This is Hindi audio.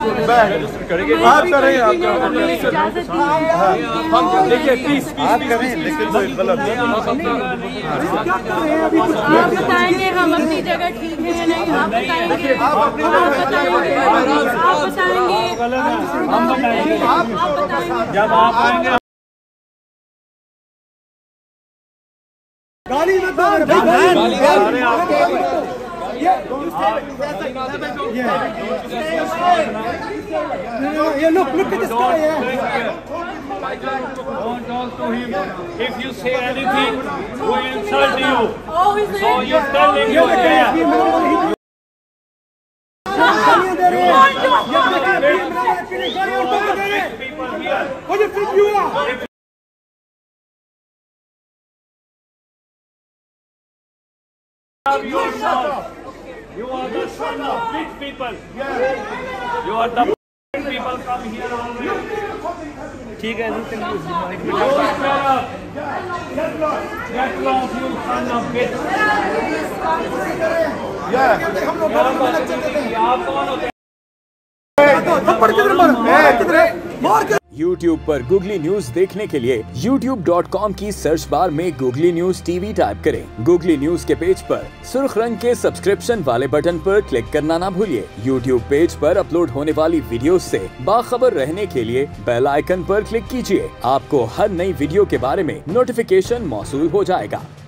आप करें, हम देखिए प्लीज आप करें, लेकिन कोई गलत आप बताएंगे हम अपनी जगह ठीक है नहीं, आप बताएंगे, आप बताएंगे, जब आप आएंगे गाली मत दो, ये look at this guy, yeah. Don't talk to him. If you say anything, we insult you. So you tell him you care. What do you think you are? You are the son of rich people. You are the people come here already. ठीक है जी, Get lost, you son of bitch. आप कौन होते हैं? YouTube पर Googly न्यूज देखने के लिए youtube.com की सर्च बार में Googly न्यूज टीवी टाइप करें। Googly न्यूज के पेज पर सुर्ख रंग के सब्सक्रिप्शन वाले बटन पर क्लिक करना ना भूलिए। YouTube पेज पर अपलोड होने वाली वीडियोस से बाखबर रहने के लिए बेल आइकन पर क्लिक कीजिए। आपको हर नई वीडियो के बारे में नोटिफिकेशन मौसूल हो जाएगा।